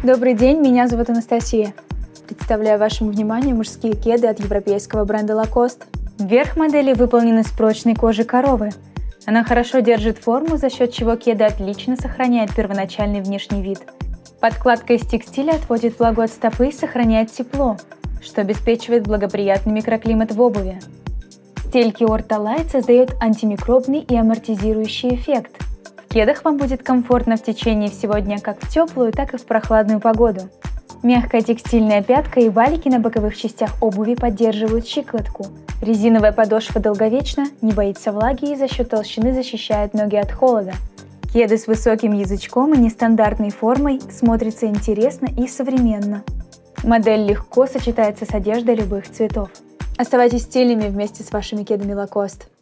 Добрый день, меня зовут Анастасия. Представляю вашему вниманию мужские кеды от европейского бренда Lacoste. Верх модели выполнен из прочной кожи коровы. Она хорошо держит форму, за счет чего кеды отлично сохраняет первоначальный внешний вид. Подкладка из текстиля отводит влагу от стопы и сохраняет тепло, что обеспечивает благоприятный микроклимат в обуви. Стельки Orta Light создает антимикробный и амортизирующий эффект. В кедах вам будет комфортно в течение всего дня как в теплую, так и в прохладную погоду. Мягкая текстильная пятка и валики на боковых частях обуви поддерживают щиколотку. Резиновая подошва долговечна, не боится влаги и за счет толщины защищает ноги от холода. Кеды с высоким язычком и нестандартной формой смотрятся интересно и современно. Модель легко сочетается с одеждой любых цветов. Оставайтесь стильными вместе с вашими кедами Lacoste.